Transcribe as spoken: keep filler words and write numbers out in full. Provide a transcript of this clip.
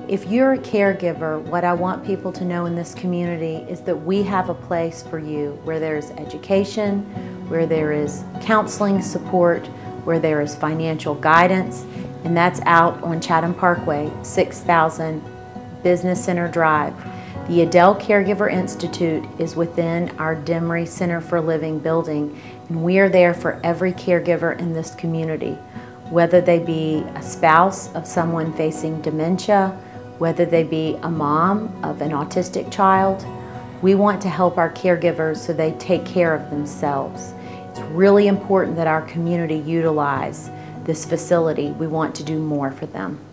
If you're a caregiver, what I want people to know in this community is that we have a place for you where there's education, where there is counseling support, where there is financial guidance, and that's out on Chatham Parkway, six thousand Business Center Drive. The Edel Caregiver Institute is within our Demery Center for Living building, and we are there for every caregiver in this community, whether they be a spouse of someone facing dementia, whether they be a mom of an autistic child. We want to help our caregivers so they take care of themselves. It's really important that our community utilize this facility. We want to do more for them.